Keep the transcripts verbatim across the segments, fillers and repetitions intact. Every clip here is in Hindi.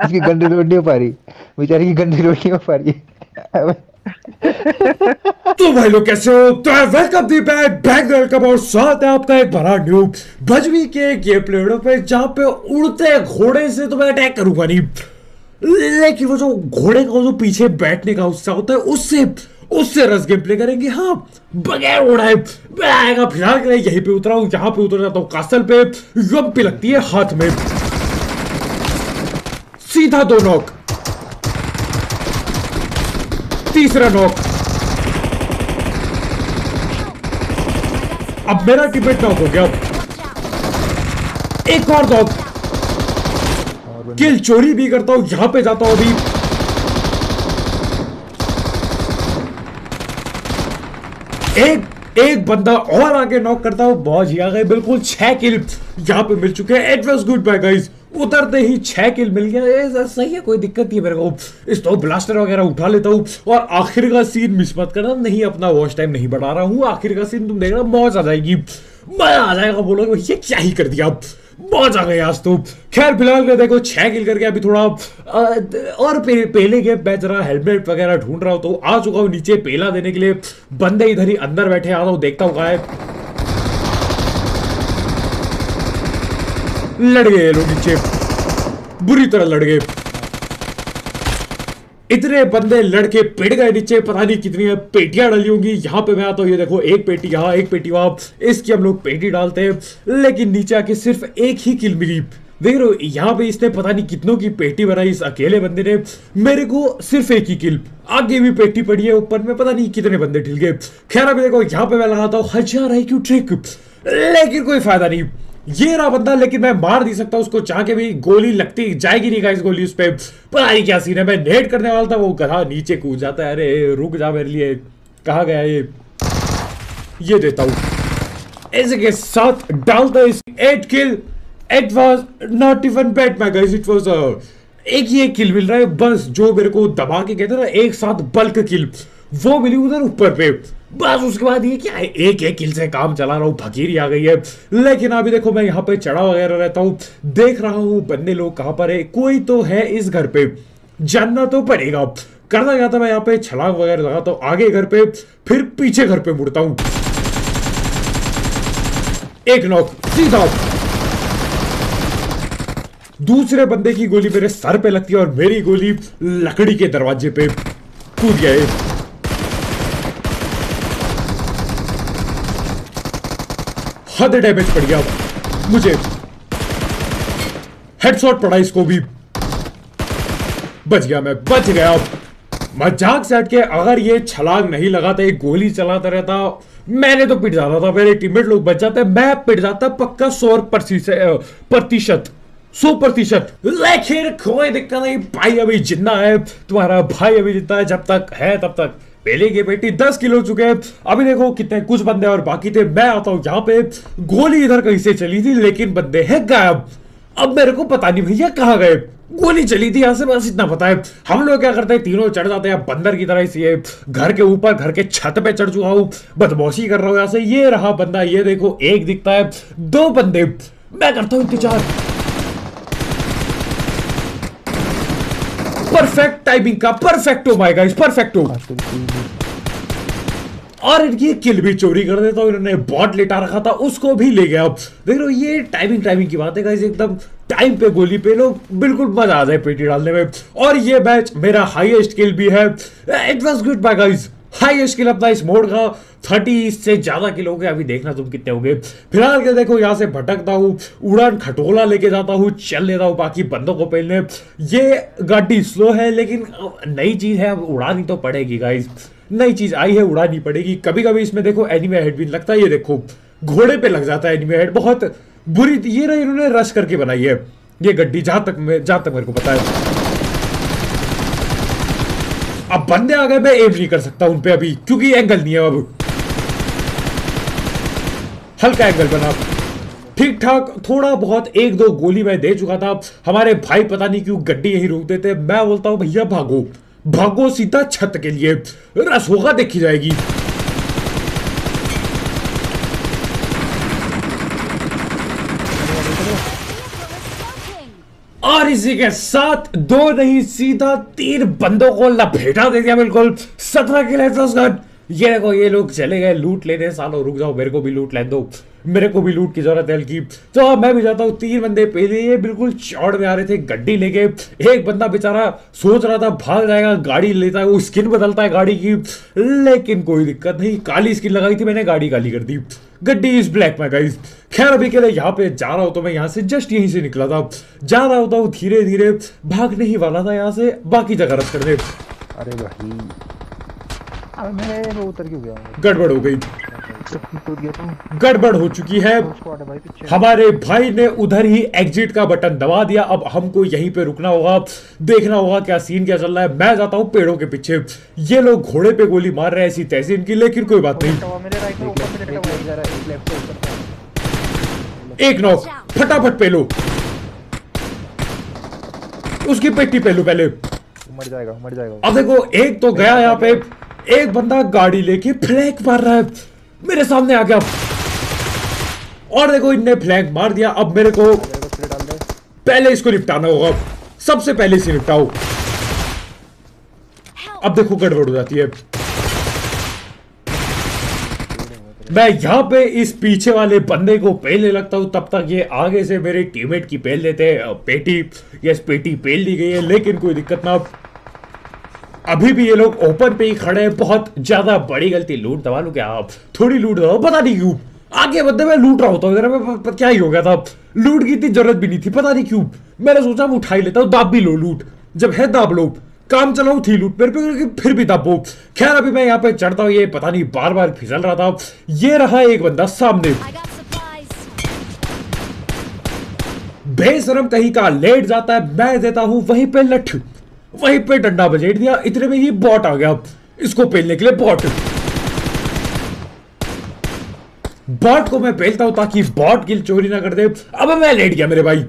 इसकी गन रिलोड नहीं हो पा रही, बेचारी की गन रिलोड नहीं हो पा रही है। तो भाई लोग कैसे हो? तो welcome the back back welcome और स्वागत है आपका एक बड़ा न्यू भजवी के गेम प्ले वीडियो पे, जहां पे उड़ते घोड़े से तो मैं अटैक करूंगा नहीं, लेकिन वो जो घोड़े का जो पीछे बैठने का उत्साह होता है उससे उससे रस गेम प्ले करेंगे। हाँ, बगैर उड़ाए मैं आएगा। फिलहाल के लिए यहीं पे उतरा हूं, यहाँ पे उतर जाता हूँ कासल पे। यम लगती है हाथ में, सीधा दो नॉक, तीसरा नॉक। अब मेरा टीममेट नॉक हो गया, एक और नॉक। किल चोरी भी करता हूं, यहां पे जाता हूं अभी। एक एक बंदा और आगे नॉक करता हूं, बहुत ही आ गए। बिल्कुल छह किल यहां पे मिल चुके हैं। It was good bye guys, उतरते ही छह किल मिल गया। ये सही है, कोई दिक्कत नहीं है मेरे को। इस तो ब्लास्टर वगैरह उठा लेता हूँ। और आखिर का सीन मिस मत करना, नहीं अपना वॉच टाइम नहीं बढ़ा रहा हूँ। आखिर का सीन तुम देख रहा, मौज आ जाएगी, मजा आ जाएगा। बोलोगे भैया क्या ही कर दिया, मौज आ गई आज तो। खैर फिलहाल में देखो छह किल करके अभी थोड़ा आ, और पे, पहले के मैं जरा हेलमेट वगैरह ढूंढ रहा हूँ, तो आ चुका हूँ नीचे पेला देने के लिए। बंदे इधर ही अंदर बैठे, आता हूँ देखता हूँ कहाँ है। लड़ गए लोग नीचे, बुरी तरह लड़ गए। इतने बंदे लड़के पिट गए नीचे, पता नहीं कितनी पेटियां डाली होंगी। यहां पे मैं आता हूं, ये देखो एक पेटी यहां, एक पेटी वहां, इसकी हम लोग पेटी डालते हैं। लेकिन नीचे आके सिर्फ एक ही किल मिली। देख रहे हो यहां पे इसने पता नहीं कितनों की पेटी बनाई, इस अकेले बंदे ने। मेरे को सिर्फ एक ही किल, आगे भी पेटी पड़ी है, ऊपर में पता नहीं कितने बंदे ठिल गए। खैर अभी देखो यहां पे मैं लगाता हूं हजार आई क्यू ट्रिक, लेकिन कोई फायदा नहीं। ये रहा बंदा, लेकिन मैं मार नहीं सकता उसको, चाह के भी गोली लगती जाएगी नहीं गाइस। गोली उस पे पता नहीं क्या सीन है। मैं नेट करने वाला था, वो गधा नीचे कूद जाता है। अरे रुक जा मेरे लिए, कहा गया ये। ये देता हूं ऐसे के साथ डालता है eight kill. It was not even bad my guys, it was एक ही एक किल मिल रहा है बस। जो मेरे को दबा के कहते ना एक साथ बल्क किल, वो मिली उधर ऊपर पे बस। उसके बाद ये क्या है, एक एक किल से काम चला रहा हूँ, फकीरी आ गई है। लेकिन अभी देखो मैं यहाँ पे चढ़ा वगैरह रहता हूँ, देख रहा हूँ बंदे लोग कहाँ पर है। कोई तो है इस घर पे, जानना तो पड़ेगा। करना क्या था, मैं यहाँ पे छलांग वगैरह लगाता हूँ आगे घर पे, फिर पीछे घर पे मुड़ता हूँ। एक नॉक सीधा, दूसरे बंदे की गोली मेरे सर पे लगती है और मेरी गोली लकड़ी के दरवाजे पे कूद गए। हद डैमेज पड़ गया मुझे, हेडशॉट पड़ा इसको भी, बच गया, मैं बच गया। मजाक से हटके अगर ये छलांग नहीं लगाता, एक गोली चलाता रहता, मैंने तो पिट जाता था। मेरे टीममेट लोग बच जाते, मैं पिट जाता पक्का सौ प्रतिशत सौ प्रतिशत। लेकिन कोई दिक्कत नहीं भाई, अभी जिंदा है तुम्हारा भाई, अभी जिंदा है। जब तक है तब तक। पहले की बेटी दस किलो चुके हैं। अभी देखो कितने कुछ बंदे और बाकी थे। मैं आता हूं यहाँ पे, गोली इधर कहीं से चली थी, लेकिन बंदे हैं गायब। अब मेरे को पता नहीं भैया कहाँ गए। गोली चली थी यहां से, बस इतना पता है। हम लोग क्या करते हैं, तीनों चढ़ जाते हैं बंदर की तरह। इसी घर के ऊपर, घर के छत पे चढ़ चुका हूं, बदमाशी कर रहा हूं यहां से। ये रहा बंदा, ये देखो एक दिखता है, दो बंदे। मैं करता हूं इंतजार, परफेक्ट टाइमिंग का, परफेक्टो माय गाइस, परफेक्टो। और इनकी किल भी चोरी कर देता हूं। इन्होंने बॉट लेटा रखा था, उसको भी ले गया। देख रहे हो ये टाइमिंग टाइमिंग की बात है गाइस, एकदम टाइम पे गोली पे लो, बिल्कुल मजा आ जाए पेटी डालने में। और ये मैच मेरा हाईएस्ट किल भी है। It was good bye guys, highest kill अपना इस मोड का। तीस से ज्यादा किल हो गए, अभी देखना तुम कितने हो गए। फिलहाल के देखो यहां से भटकता हूं, उड़ान खटोला लेके जाता हूं, चल लेता हूं बाकी बंदों को पहले। ये गाड़ी स्लो है, लेकिन नई चीज है, अब उड़ानी तो पड़ेगी गाइस। नई चीज आई है, उड़ानी पड़ेगी। कभी कभी इसमें देखो एनिमे हेड भी लगता है, ये देखो घोड़े पे लग जाता है एनिमे हेड, बहुत बुरी। ये रही इन्होंने रश करके बनाई है ये गड्डी, जहां तक मैं जहां तक मेरे को पता है। अब बंदे आ गए, मैं एम नहीं कर सकता उन पे अभी, क्योंकि एंगल नहीं है। अब हल्का एंगल बना, ठीक ठाक, थोड़ा बहुत एक दो गोली मैं दे चुका था। हमारे भाई पता नहीं क्यों गड्डी यहीं रोक देते। मैं बोलता हूं भैया भागो भागो सीधा छत के लिए, रस होगा देखी जाएगी। और इसी के साथ दो नहीं सीधा तीन बंदों को लपेटा दे दिया बिल्कुल। सत्रह किल हेडशॉट। ये देखो ये लोग चले गए लूट लेने। सालों रुक जाओ, मेरे को भी लूट लेने दो, मेरे को भी लूट की जरूरत है हल्की। तो अब मैं भी जाता हूँ। तीन बंदे पहले ये बिल्कुल चौड़ में आ रहे थे गड्डी लेके। एक बंदा बेचारा सोच रहा था भाग जाएगा, गाड़ी लेता है, वो स्किन बदलता है गाड़ी की, लेकिन कोई दिक्कत नहीं, काली स्किन लगाई थी मैंने, गाड़ी काली कर दी। गड्डी इज ब्लैक में गाइस। खैर अभी के लिए यहाँ पे जा रहा हूँ, तो मैं यहाँ से जस्ट यहीं से निकला था, जा रहा होता हूँ धीरे धीरे, भागने ही वाला था यहाँ से बाकी जगह रस करने। अरे भाई अबे मैं वो उतर क्यों गया? गड़बड़ हो गई, टूट गया तुम। गड़बड़ हो चुकी है। भाई पीछे हमारे भाई ने उधर ही एग्जिट का बटन दबा दिया। अब हमको यहीं पे रुकना होगा, देखना होगा क्या सीन क्या चल रहा है। मैं जाता हूँ पेड़ों के पीछे। ये लोग घोड़े पे गोली मार रहे हैं ऐसी तैसी इनकी, लेकिन कोई बात नहीं। मेरे राइट में ऊपर से लेटा हुआ है, लेफ्ट से ऊपर। एक नॉक, फटाफट पे लो उसकी पेटी पे लो पहले। मर जाएगा मर जाएगा। अब देखो एक तो गया यहाँ पे, एक बंदा गाड़ी लेके फ्लैग मार रहा है, मेरे सामने आ गया और देखो इनने फ्लैग मार दिया। अब मेरे को पहले इसको निपटाना होगा, सबसे पहले इसे निपटाओ। अब देखो गड़बड़ हो जाती है। मैं यहां पे इस पीछे वाले बंदे को पेलने लगता हूं, तब तक ये आगे से मेरे टीममेट की पेल देते हैं पेटी। यस पेटी पेल दी गई है, लेकिन कोई दिक्कत ना। अभी भी ये लोग ओपन पे ही खड़े हैं। बहुत ज्यादा बड़ी गलती। लूट दबा लूं क्या आप? थोड़ी लूट दबा, पता नहीं क्यों आगे बंदे मैं लूट रहा होता हूँ, इधर में क्या ही हो गया था। लूट की इतनी जरूरत भी नहीं थी, पता नहीं क्यों मैंने सोचा मैं उठा ही लेता हूँ। दाब भी लो लूट, जब है दाब लो। काम चलाऊ थी लूट मेरे पे, फिर भी दाबो। खैर अभी मैं यहाँ पे चढ़ता हूँ, ये पता नहीं बार बार फिसल रहा था। ये रहा एक बंदा सामने, बेशरम कहीं का लेट जाता है। मैं देता हूँ वहीं पे लठ, वहीं पे डंडा बजेट दिया। इतने में ही बॉट आ गया इसको पेलने के लिए। बॉट बॉट को मैं पेलता हूं ताकि बॉट किल चोरी ना कर दे। अब मैं लेट गया मेरे भाई,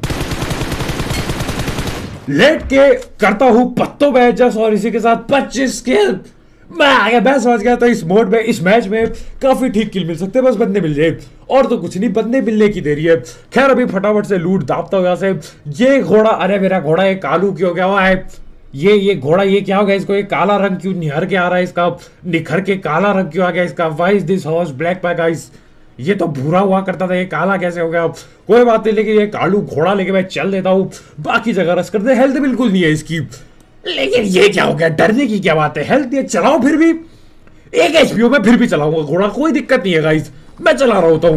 लेट के करता हूं पत्तों पे एडजस्ट और इसी के साथ पच्चीस किल। मैं आ गया, मैं समझ गया था इस मोड में, इस मैच में काफी ठीक किल मिल सकते हैं, बस बंदे मिल जाए और तो कुछ नहीं, बंदे मिलने की देरी है। खैर अभी फटाफट से लूट दापता हूं यहाँ से। ये घोड़ा, अरे मेरा घोड़ा ये कालू क्यों हो गया हुआ है? ये ये घोड़ा ये क्या हो गया? इसको ये काला रंग क्यों निहर के आ रहा है? इसका निखर के काला रंग क्यों आ गया इसका? Why is this horse black pack guys? ये तो भूरा हुआ करता था, ये काला कैसे हो गया? कोई बात नहीं, लेकिन ये कालू घोड़ा लेके मैं चल देता हूँ, बाकी जगह रस कर दे। हेल्थ बिल्कुल नहीं है इसकी, लेकिन ये क्या हो गया? डरने की क्या बात है? हेल्थ ये चलाओ, फिर भी एक एचपीओ में फिर भी चलाऊंगा घोड़ा, कोई दिक्कत नहीं है गाइस। मैं चला रहा होता हूँ।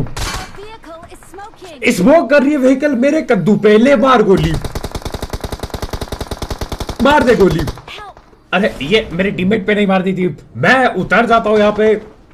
स्मोक कर रही है व्हीकल मेरे कद्दू पे, ले मार गोली, मार दे गोली। अरे ये मेरे टीममेट पे नहीं मार दी थी। मैं उतर जाता हूं यहाँ पे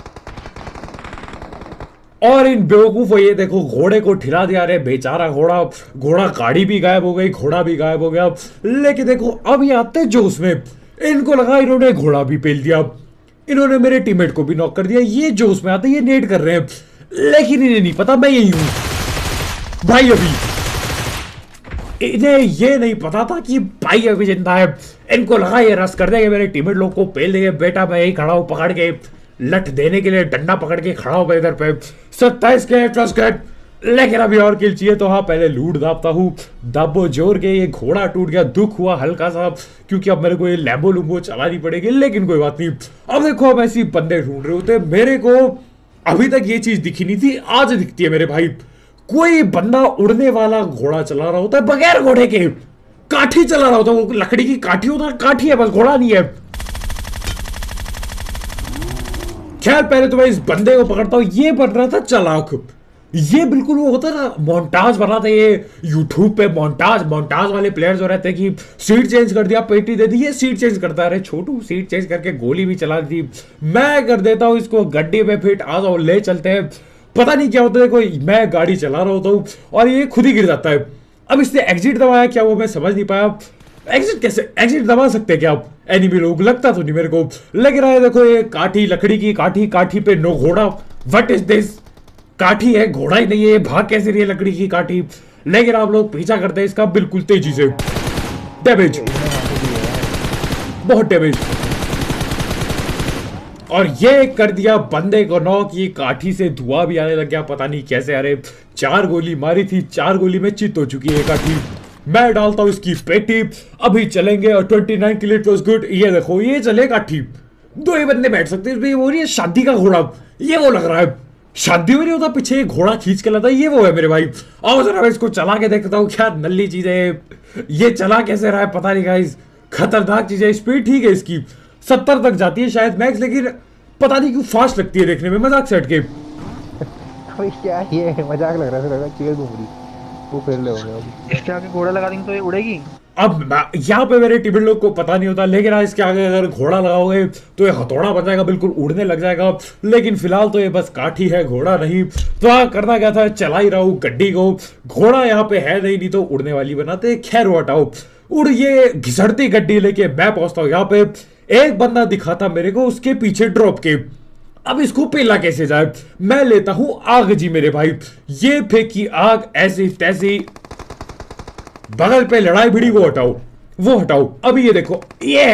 और इन बेवकूफ ये देखो घोड़े को ठिला दिया। रे बेचारा घोड़ा, घोड़ा गाड़ी भी गायब हो गई, घोड़ा भी गायब हो गया। लेकिन देखो अब ये आते जोश में, इनको लगा इन्होंने घोड़ा भी पेल दिया, इन्होंने मेरे टीममेट को भी नॉक कर दिया। ये जोश में आते ये नेट कर रहे हैं, लेकिन इन्हें नहीं पता मैं यही हूं भाई। अभी इन्हें ये नहीं पता था कि भाई अभी जिंदा है। इनको लगा ये रस कर देंगे, मेरे टीममेट लोग को पेल देंगे। बेटा मैं यही खड़ा हूं, पकड़ के लठ देने के लिए डंडा पकड़ के खड़ा हूं इधर पे। सत्ताईस के प्लस कट, लेकिन अभी और किल चाहिए। तो हाँ पहले लूट दापता हूं, दबो जोर के। ये घोड़ा टूट गया, दुख हुआ हल्का सा, क्योंकि अब मेरे को ये लैम्बो लुम्बो चलानी पड़ेगी, लेकिन कोई बात नहीं। अब देखो अब ऐसी बंदे ढूंढ रहे होते, मेरे को अभी तक ये चीज दिखी नहीं थी, आज दिखती है मेरे भाई। कोई बंदा उड़ने वाला घोड़ा चला रहा होता है बगैर घोड़े के, काठी चला रहा होता है, वो लकड़ी की काठी होता है, काठी है बस, घोड़ा नहीं है। खैर पहले तो मैं इस बंदे को पकड़ता हूं। ये बन रहा था चालाक, ये बिल्कुल वो होता है ना मोन्टाज बन रहा था। ये यूट्यूब पे मोन्टाज मोन्टाज वाले प्लेयर्स हो रहते हैं कि सीट चेंज कर दिया, पेटी दे दी, ये सीट चेंज करता है। अरे छोटू सीट चेंज करके गोली भी चला दी। मैं कर देता हूं इसको गड्डी में फिट, आ जाओ ले चलते हैं। पता नहीं क्या होता है, कोई मैं गाड़ी चला रहा होता हूँ और ये खुद ही गिर जाता है। अब इसने एग्जिट दबाया क्या, वो मैं समझ नहीं पाया। एग्जिट कैसे, एग्जिट दबा सकते हैं क्या आप एनिमी लोग? लगता तो नहीं मेरे को। लग रहा है देखो ये काठी, लकड़ी की काठी, काठी पे नो घोड़ा। What is this? काठी है घोड़ा ही नहीं है, भाग कैसे रही है लकड़ी की काठी? लेकिन आप लोग पीछा करते हैं इसका बिल्कुल तेजी से। डैमेज, बहुत डैमेज। और ये कर दिया बंदे को नॉक। ये काठी से धुआं भी आने लग गया, पता नहीं कैसे। अरे चार गोली मारी थी, चार गोली में चित हो चुकी है काठी। मैं डालता हूं इसकी पेटी, अभी चलेंगे और twenty nine kill it was good. ये देखो ये चलेगा ठीक, दो ही बंदे बैठ सकते हैं। वो नहीं शादी का घोड़ा, ये वो लग रहा है, शादी में नहीं होता पीछे एक घोड़ा खींच के लाता, ये वो है मेरे भाई। आओ जरा मैं इसको चला के देखता हूँ, क्या नल्ली चीज है ये, चला कैसे रहा है पता नहीं गाइस, खतरनाक चीज है। स्पीड ठीक है इसकी, सत्तर तक जाती है शायद मैक्स, लेकिन पता नहीं क्यों फास्ट लगती है देखने में, मजाक से हटके। अबे क्या ये मजाक लग रहा है, लगा चेयर घूम रही, वो फिर ले होंगे अभी। इसके आगे घोड़ा लगा देंगे तो ये उड़ेगी। अब यहाँ पे मेरे टीममेट लोग को पता नहीं होता, लेकिन आज इसके आगे अगर घोड़ा लगाओगे तो ये हथौड़ा बन जाएगा, बिल्कुल उड़ने लग जाएगा। लेकिन फिलहाल तो ये बस काठी है, घोड़ा नहीं। तो हाँ करना क्या था, चला ही रहा हूँ गड्डी को, घोड़ा यहाँ पे है नहीं, नहीं तो उड़ने वाली बनाते। खैर वो हटाओ, उड़ ये घिसड़ती गड्डी लेके मैं पहुंचता हूँ यहाँ पे। एक बंदा दिखा था मेरे को उसके पीछे ड्रॉप के, अब इसको पेला कैसे जाए। मैं लेता हूं आग जी मेरे भाई, ये फेंकी आग ऐसी तैसी, बगल पे लड़ाई भिड़ी, वो हटाओ वो हटाओ। अभी ये देखो, ये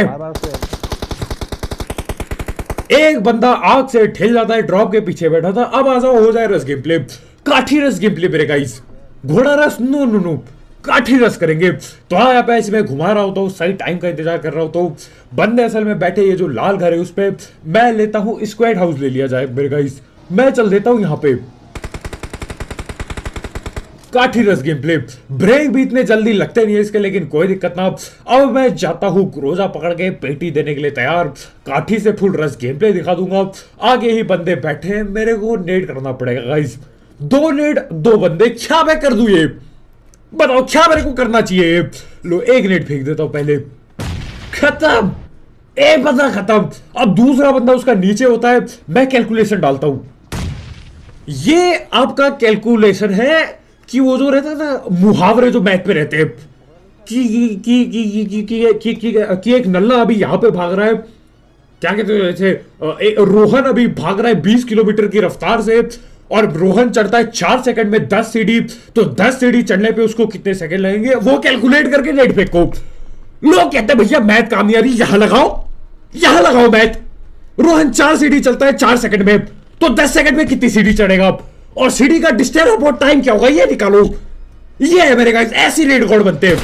एक बंदा आग से ठेल जाता है, ड्रॉप के पीछे बैठा था। अब आ जाओ, हो जाए रस गेम प्ले, काठी रस गेम प्ले मेरे गाइस। घोड़ा रस नो नो नो, काठी रस करेंगे। तो हाँ यहाँ पे ऐसे मैं घुमा रहा होता हूँ, सही टाइम का इंतजार कर रहा होता हूँ। बंदे असल में बैठे, ये जो लाल घर है उस पे मैं लेता हूँ स्क्वाड हाउस ले लिया जाए मेरे गाइस। मैं चल देता हूँ यहाँ पे, काठी रस गेम प्ले। ब्रेक भी इतने जल्दी लगते नहीं है इसके, लेकिन कोई दिक्कत ना। अब मैं जाता हूँ ग्रोजा पकड़ के, पेटी देने के लिए तैयार, काठी से फुल रस गेम प्ले दिखा दूंगा। आगे ही बंदे बैठे हैं, मेरे को नेड करना पड़ेगा गाइस, दो नेड दो बंदे, क्या मैं कर दूं ये बताओ, क्या मेरे को करना चाहिए। लो एक नेट फेंक देता हूं पहले, खत्म, एक बंदा खत्म। अब दूसरा बंदा उसका नीचे होता है, मैं कैलकुलेशन डालता हूं। ये आपका कैलकुलेशन है कि वो जो रहता है ना मुहावरे जो मैथ पे रहते हैं, कि कि कि कि कि कि कि कि एक नल्ला अभी यहां पे भाग रहा है, क्या कहते हैं जैसे रोहन अभी भाग रहा है बीस किलोमीटर की रफ्तार से, और रोहन चढ़ता है चार सेकंड में दस सीढ़ी, तो दस सीढ़ी चढ़ने पे उसको कितने सेकंड लगेंगे वो कैलकुलेट करके नेट फेंको। लोग कहते हैं भैया मैथ काम नहीं आ रही, यहां लगाओ यहां लगाओ मैथ। रोहन चार सीढ़ी चलता है चार सेकंड में, तो दस सेकंड में कितनी सीढ़ी चढ़ेगा, और सीढ़ी का डिस्टेंस अबाउट टाइम क्या होगा ये निकालो। ये है मेरे गाइस, ऐसी रेड कोड बनते हैं।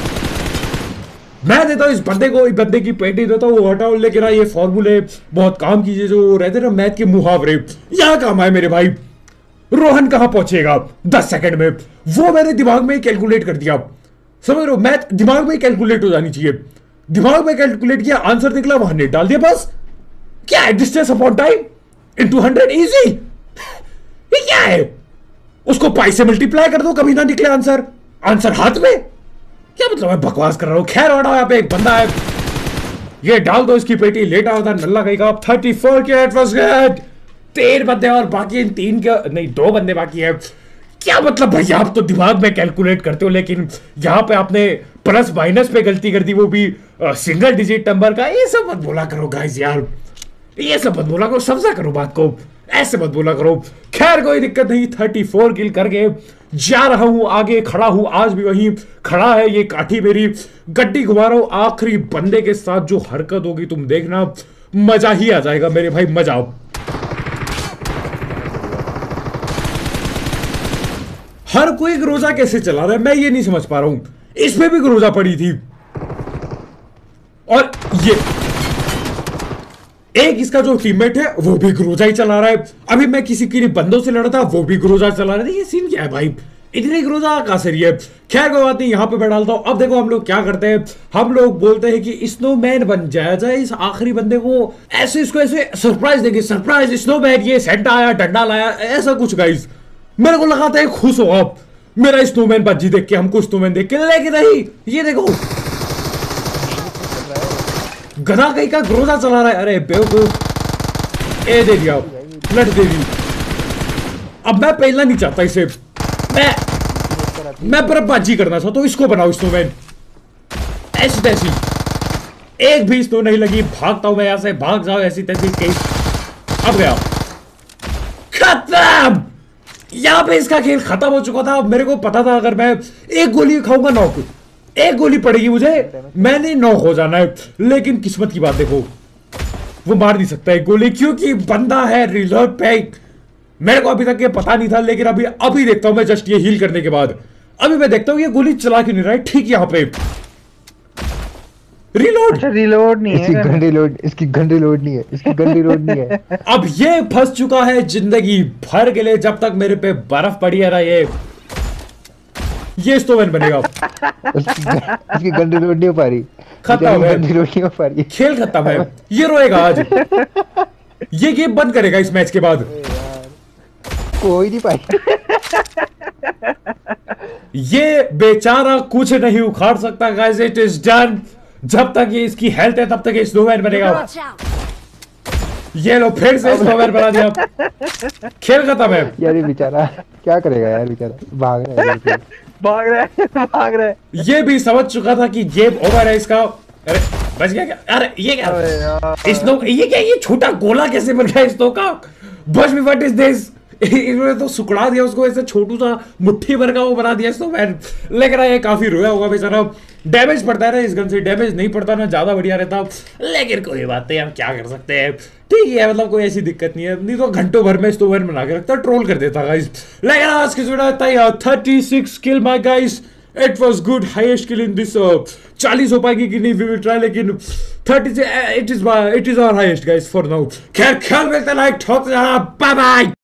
मैं देता हूं इस बंदे को, इस बंदे की पेटी देता हूं, वो हटाओ। लेकिन हाँ ये फॉर्मूले बहुत काम कीजिए, जो रहते ना मैथ के मुहावरे, यहां काम आए मेरे भाई। रोहन कहां पहुंचेगा दस सेकंड में, वो मैंने दिमाग में कैलकुलेट कर दिया, समझ रहे हो। मैथ दिमाग में कैलकुलेट हो जानी चाहिए, दिमाग में कैलकुलेट किया, आंसर निकला, वहां नेट डाल दिया, बस। क्या है distance upon time into hundred, easy. ये क्या है, उसको पाई से मल्टीप्लाई कर दो, कभी ना निकले आंसर, आंसर हाथ में, क्या मतलब मैं बकवास कर रहा हूं। खैर हटाओ, यहाँ पे एक बंदा है, ये डाल दो इसकी पेटी, लेटा होता नल्ला कहीं का। थर्टी फोर के एट फर्स्ट गेट, तीन बंदे और बाकी, इन तीन के नहीं दो बंदे बाकी है। क्या मतलब भैया, आप तो दिमाग में कैलकुलेट करते हो, लेकिन यहां पे आपने प्लस माइनस पे गलती कर दी, वो भी आ, सिंगल डिजिट नंबर का। ये सब मत बोला करो गाइस यार, ये सब मत बोला करो, समझा करो बात को, ऐसे मत बोला करो। खैर कोई दिक्कत नहीं, थर्टी फोर किल करके जा रहा हूं आगे, खड़ा हूं आज भी वहीं खड़ा है ये काठी मेरी, गड्डी घुमा रहा हूं। आखिरी बंदे के साथ जो हरकत होगी तुम देखना, मजा ही आ जाएगा मेरे भाई, मजा आओ। हर कोई ग्रोजा कैसे चला रहा है मैं ये नहीं समझ पा रहा हूं, इसमें भी ग्रोजा पड़ी थी, और ये एक इसका जो टीममेट है वो भी ग्रोजा ही चला रहा है। अभी मैं किसी किसी बंदों से लड़ा था, वो भी ग्रोजा चला रहे थे। ये सीन क्या है भाई, इतनी ग्रोजा कहां से रही है। खैर कोई बात नहीं, यहां पे मैं डालता हूं। अब देखो हम लोग क्या करते हैं, हम लोग बोलते हैं कि स्नोमैन बन जाया जाए इस आखिरी बंदे को, ऐसे इसको ऐसे सरप्राइज देंगे, सरप्राइज स्नोमैन, ये सेंटा आया, डंडा लाया, ऐसा कुछ गाइस। मेरे को लगाता है खुश हो आप मेरा स्नोमैन बाजी देख के, हमको स्नोमैन देख के, लेकिन नहीं, ये देखो गधा कहीं का ग्रोजा चला रहा है। अरे बेवकूफ, ए दे दिया, लट दे दी। अब मैं पहला नहीं चाहता इसे, मैं मैं पर बाजी करना था, तो इसको बनाओ स्नोमैन, ऐसी तैसी, एक भी स्नो नहीं लगी। भागता हूं मैं यहां से, भाग जाओ ऐसी तैसी केस। अब गया, खत्म। यहां पे इसका खेल खत्म हो चुका था। मेरे को पता था अगर मैं एक गोली खाऊंगा नॉक, एक गोली पड़ेगी मुझे, मैंने नॉक हो जाना है। लेकिन किस्मत की बात देखो, वो मार नहीं सकता एक गोली, क्योंकि बंदा है रिलोड पे। मेरे को अभी तक ये पता नहीं था, लेकिन अभी अभी देखता हूं मैं, जस्ट ये हील करने के बाद अभी मैं देखता हूँ ये गोली चला क्यों नहीं रहा है ठीक यहाँ पे। रिलोड। अच्छा रिलोड नहीं इसकी है गन रिलोड, इसकी गन रिलोड नहीं है, इसकी गन रिलोड नहीं है। अब ये फंस चुका है जिंदगी भर के लिए जब तक मेरे पे बर्फ पड़ी है ना। ये ये स्टोवन बनेगा। उसकी गन, उसकी गन रिलोड नहीं हो पा रही, खत्म है। गन रिलोड नहीं हो पा रही। खेल खत्म है। ये रोएगा आज। ये गेम बंद करेगा इस मैच के बाद। कोई नहीं पाई। ये बेचारा कुछ नहीं उखाड़ सकता गाइस, इट इज डन। जब तक ये इसकी हेल्थ है तब तक ये स्नोमैन बनेगा। Watch out! ये लो फिर से स्नोमैन बना दिया। खेल खत्म है। यार ये बेचारा क्या करेगा यार, बेचारा भाग रहा है बिल्कुल। भाग रहा है भाग रहा है। ये भी समझ चुका था कि गेम ओवर है इसका। अरे बच गया क्या? अरे ये क्या? अरे यार स्नो ये क्या? ये छोटा गोला कैसे बन गया स्नो का? बस मी व्हाट इज दिस? इन्होंने तो सुकड़ा दिया उसको, ऐसे छोटू सा मुट्ठी भर का वो बना दिया इसको। मैन लग रहा है ये काफी रोया होगा बेचारा। डैमेज पड़ता है ना इस गन से, डैमेज नहीं पड़ता ना ज्यादा बढ़िया रहता। लेकिन कोई बात नहीं, हम क्या कर सकते हैं। ठीक है मतलब कोई ऐसी दिक्कत नहीं है, नहीं तो घंटों भर में इसको वन बना के रखता, ट्रोल कर देता गाइस। लेकिन आज की वीडियो इतना ही। Thirty six kill my guys, it was good, highest kill in this. चालीस हो पाएगी कि नहीं वी विल ट्राई, लेकिन थर्टी से it is it is our highest guys for now. खैर ख्याल मिलता है, लाइक ठोक जाना, बाय बाय।